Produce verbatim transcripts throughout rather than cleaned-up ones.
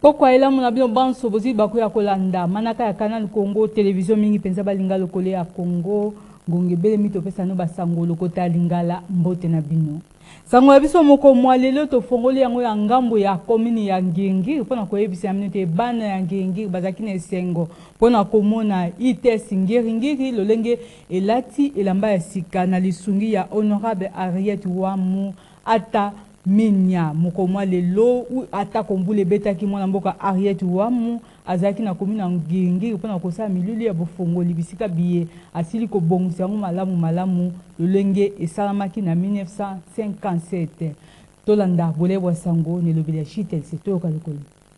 Pourquoi il a mon avion ban sobozi bakuya kolanda manaka ya canal Congo télévision mingi penza balinga lokole ya Congo ngonge bele mito pesa no basango lokota lingala mbote na bino sango biso moko mwa lelo to fongoli yango ya ngambo ya commune ya Ngengi pona ko yebisa ya minute bana ya Ngengi bazaki na esengo pona komona ite singeri lolenge elati elamba ya sika na lisungi ya honorable Ariette Wamu ata minya moko lelo u ata kombule beta ki mwana mboka Ariette Wamu azaki na komina Ngengi pona kosa miluli ya bofongoli bisika biye asili ko bongisa ngo malamu malamu lolenge esalamaki na mille neuf cent cinquante-sept tolanda bolebwa sango ne lobele chitel se to kalokolo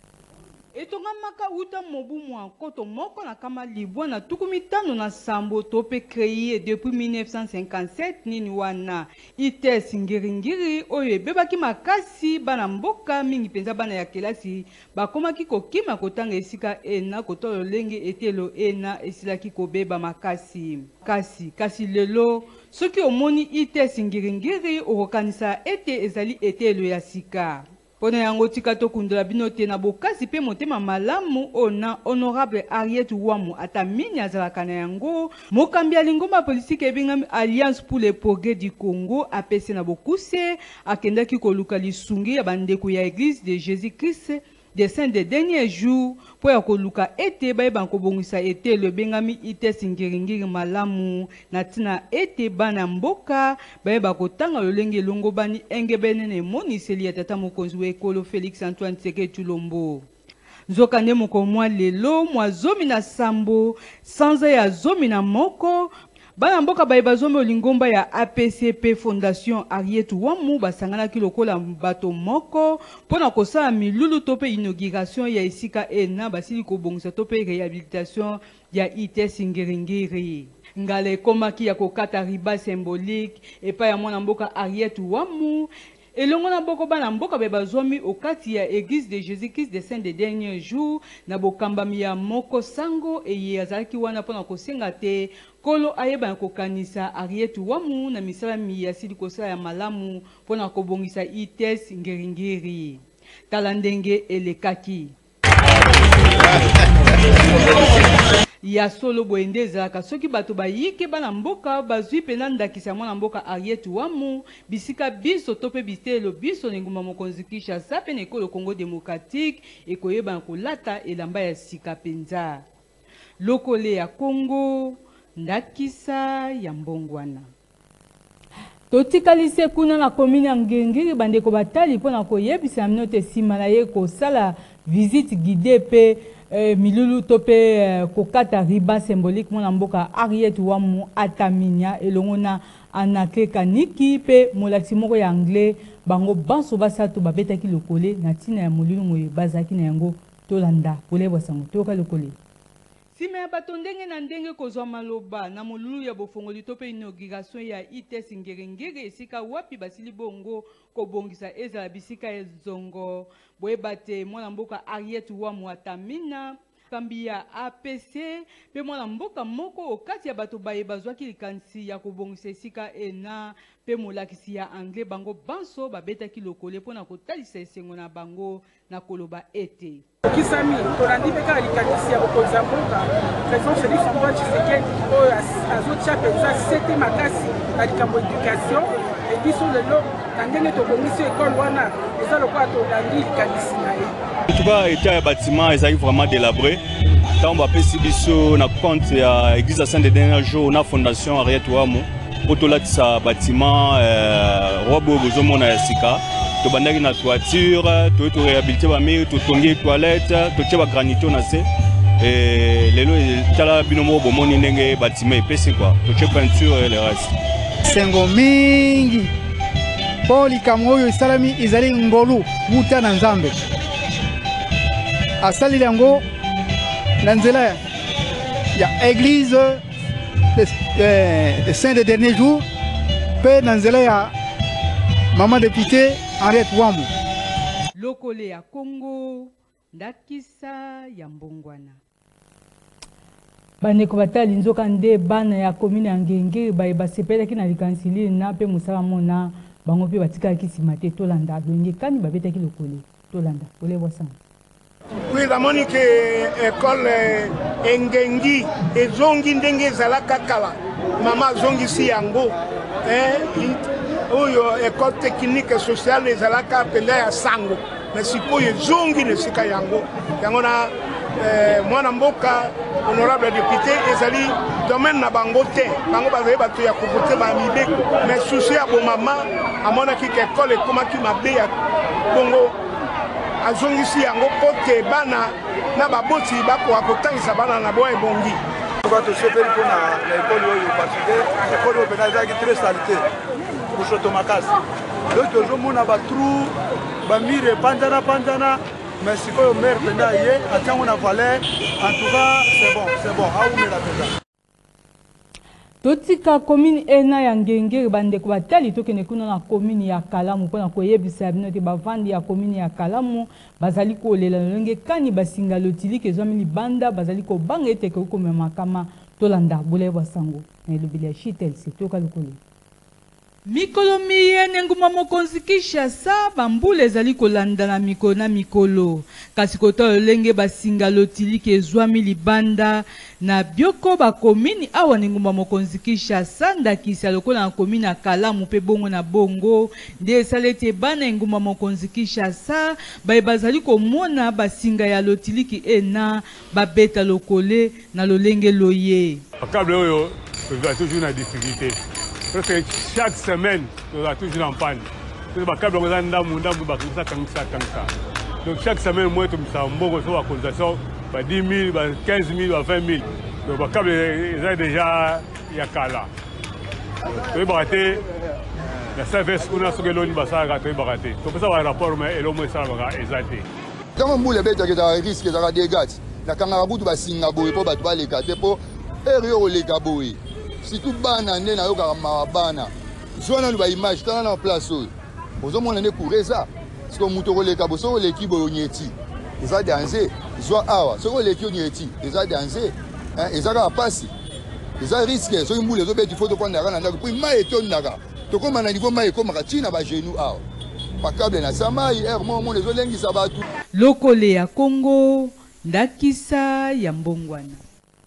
etonga maka uta mobu mwa koto moko na kama libwa na tukumitano na sambo tope créé depuis mille neuf cent cinquante-sept nini wana ite singiringiri oyo ebebaki makasi bana mboka mingi penza bana ya kelasi bakomaki kokima kotanga esika ena kotolo lenge etelo ena esilaki kobeba makasi kasi kasi lelo soki omoni ite singiringiri okokanisa ete ezali etelo ya sika pona yango tika to kundula bino te na bokasi pe motema malamu ona honorable Ariette Wamu ata mini azalaka na yango mokambi alingomba politique ebingami Alliance pour le progrès du Congo apese na bokuse akendaki koluka lisungi ya bandeko ya Église de Jésus-Christ des saints des derniers jours pour ya koluka ete bayeba kobongisa ete le bengami ite singiringiri malamu na tina ete bana mboka bayeba kotanga lolenge longo bani engebene ne moniseli ya tata mokonzi we ekolo Félix Antoine Tshisekedi Tshilombo nzoka nde moko mwa lelo mwa zomi na sambo sanza ya zomi na moko bana mboka bayeba zomi olingomba ya A P C P Fondation Ariette Wamu basangana ki lokola bato moko pona kosala milulu tope inauguration ya esika ena basili kobongisa tope réhabilitation ya ite singiringiri ngale komaki ya kokata riba symbolique epa ya mwana mboka Ariette Wamu elongo na boko bana mboka bayeba zomi okati ya Église de Jésus-Christ des saints des derniers jours na bokambami ya moko sango eye azalaki wana pona kosenga te kolo ayeba kokanisa Ariette Wamu na misala ya sili kosala ya malamu pona kobongisa ites ngeringiri tala ndenge elekaki ya solo boende ezalaka soki bato bayike bana mboka bazwi pena ndakisa mwana mboka Ariette Wamu bisika biso tope bitelo biso nguma mokonzi Kinshasa pe na ekolo Congo démocratique ekoyeba kolata elamba ya sika penza lokole ya Congo ndakisa ya mbongwana totikalise kuna na commune ya Ngengi bandeko batali pona koyebisa minote sima na ye kosala visite guidée pe Eh, milulu tope eh, kokata riba symbolique mwana mboka Ariette Wamu ataminya elongona anake kaniki pe molakisi moko ya anglais bango banso basatu babetaki lokole na tina ya molulu moye bazaki na yango tolanda polebwa sango toka lokole sima ya bato ndenge na ndenge kozwa maloba na molulu ya bofongoli tope inauguration ya ite singiringiri esika wapi basili bongo kobongisa ezala bisika ezongo boyeba te mwana mboka Ariette Wamu atamina kambi ya A P C pe mwana mboka moko okati ya bato baye bazwaki likanisi ya kobongisa esika ena pe molakisi ya anglais bango banso babetaki lokole pona kotalisa esengo na bango na koloba ete kisami tolandi peka likanisi ya bokonzi ya mboka président Félix Antoine Tshisekedi oyo azotia penza sete makasi na likambo éducation ebiso lelo na ndenge tobongisi ekole wana eza lokola tolandi likanisi na ye en tout cas état ya bâtiment ezali vraiment délabré ntango bapesi biso na compte ya église ya saint des derniers jours na fondation Ariette Wamu po tolatisa bâtiment robo bozomona ya sika tobandaki na toiture toyi toréhabilite bamire totongi toilette totie bagranito na se lelo tala bino moko bomoni ndenge bâtiment epesi kua totie peinture le reste sengo mingi po likambo oyo esalami ezali ngolu wuta na nzambe asaleli yango na nzela ya église des saints des derniers jours pe na nzela ya mama député Ariette Wamu lokole ya Congo ndakisa ya mbongwana bandeko batali nzoka nde bana ya commune ya Ngengi baye basepelaki na likansili na pe musala mona bango pe batikaki nsima te tolanda longe kani babetaki lokole tolanda olebwa sango Oui, la monique école Engengi et Zongi Ndenge Zalaka Kala. Maman Zongi Siango. Oyo école technique et sociale les Zalaka Penda ya Sango. Mais si quoi Zongi ne Sika Yango. Yangona mwana mboka honorable député ezali domaine na bangote. Bango bazali batu ya kubote ba mibeko. Mais souci ya bo maman amona ki école koma ki mabe ya bongo. Azongisi yango pote bana na baboti bako akotangisa bana na boye bongi. On va te sauver pour l'école parce que l'école au pénal est très saleté pour Chotomakas. Donc toujours mon abatrou bamire pandana pandana mais si quoi maire pénal yé attend on a valé en tout cas c'est bon c'est bon ah on met la pénal. Totika commune ena ya ngenge bandeko batali tokene kuna na commune ya Kalamu pona koyebisa bino te bavandi ya commune ya Kalamu bazali kolela lolenge kani basinga lotili kezwami libanda bazali ko banga ete ko komema kama tolanda bule basango na lobili ya shitel sitoka lokolo mikolo miyene nguma mokonzi Kinshasa bambule ezali kolanda na mikolo na mikolo kasi kota lolenge basinga lotili kezwami libanda na bioko ba komini awa nguma mokonzi Kinshasa ndakisa lokola na komini ya Kalamu pe bongo na bongo nde esalete bana nguma mokonzi Kinshasa baye bazali komona basinga ya lotiliki ena babeta lokole na lolenge loye akable oyo tu toujours na difficulté. Parce que chaque semaine, on a toujours en panne. Donc chaque semaine, moi, je me en consultation, dix mille, quinze mille, vingt mille. Donc le câble est déjà il y a Kala. Donc baraté, la service qu'on a sur le long, ça a raté baraté. Donc ça va rapport mais et au moins ça va exalter. Quand on boule bête que ça risque ça des gars. La kangaroo ba singa boy pour ba les gars pour erio les gars boy. Si tout bana nde na yoka mabana zona lu ba image tana na place oyo ozomona ne kureza siko muto koleka boso leki boyonyeti eza danger zwa awa siko leki onyeti eza danger hein eza pasi eza risque so mbule zo beti photo kwanda kana ndako puis mai etondaka to koma na niveau mai koma katina ba genou awa pakable na samai er mo mo lezo lengi sabatu lokole ya Congo ndakisa ya mbongwana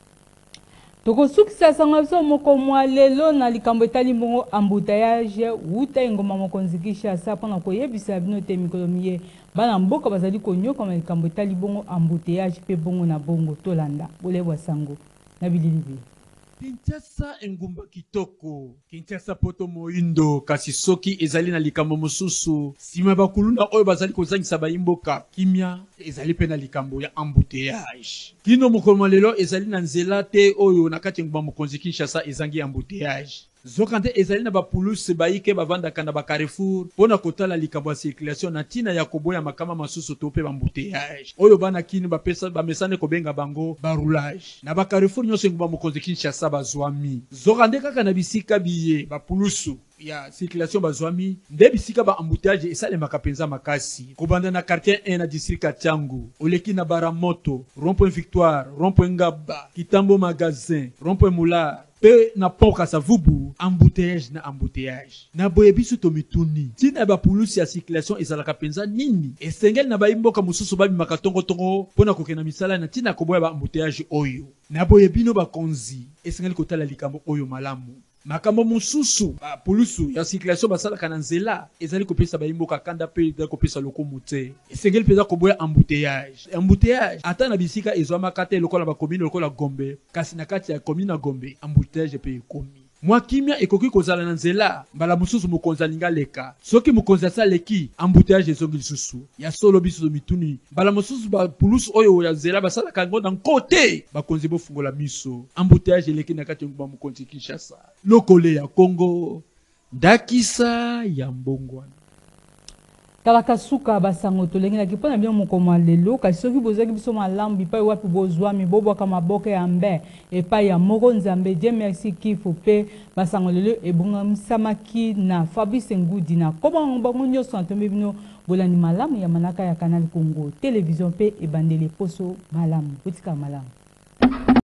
Toko sukisa sanga biso moko mwa lelo na likambo etali mbongo embouteillage wuta ngoma mokonzi Kinshasa pona koyebisa bino te mikolo miye bana mboka bazali konyoka na likambo etali bongo embouteillage pe bongo na bongo tolanda bolebwa sango na bililibi Kinshasa engumba kitoko Kinshasa poto moindo kasi soki ezali na likambo mosusu sima bakulunda oyo bazali kozangisa bayimboka kimia ezali pe na likambo ya embouteillage kino mokolo lelo ezali na nzela te oyo na kati ngumba mokonzi Kinshasa ezangi embouteillage zokante ezali na bapuluse baike bavandaka na bacarrefour pona kotala likambo ya circulation na tina ya koboya makama masusu to pe bembouteillage oyo bana kini bapesa bamesane kobenga bango baroulage na bacarrefour nyonso ngumba mokonzi Kinshasa bazwami zokande kaka na bisika biye bapulusu ya circulation bazwami nde bisika ba embouteillage esalemaka penza makasi kobanda na quartier un na district ya Tchangu oleki na Baramoto rond-point Victoire rond-point Ngaba Kitambo magasin rond-point Moulard pe na poka sa vubu embouteillage na embouteillage na boye biso to mituni tina ba pulusi ya circulation ezalaka penza nini esengeli na baimboka mususu babi makatongo tongo pona kokena misala na tina koboya ba embouteillage oyo na boye bino bakonzi esengeli kotala likambo oyo malamu makambo mususu ba pulusu ya circulation basalaka na nzela ezali kopesa baimboka kanda pe ezali kopesa lokumu te esengeli peza koboya embouteillage embouteillage ata na bisika ezwamaka te lokola bakomine lokola Gombe kasi na kati ya komine na Gombe embouteillage pe ekomi mwa kimia ekoki kozala na nzela mbala mususu mokonzi alinga leka soki mokonzi asaleki embouteillage ezongi lisusu ya solo biso mituni mbala mususu bapulusu oyo ya nzela basalaka yango na nkote bakonzi bofungola miso embouteillage eleki na kati ya ngumba mokonzi Kinshasa lokole ya Congo ndakisa ya mbongwana talaka suka basango tolengela kipona bino mokoma lelo kasi soki bozaki biso malambi pa wapi bozwami bobwaka maboke ya mbe epai ya moko nzambe Dieu merci kifo pe basango lelo ebongamisamaki na Fabrice Ngudi na koma bango nyonso ntombe bino bolandi malamu ya manaka ya Canal Congo télévision pe ebandele poso malamu kutika malamu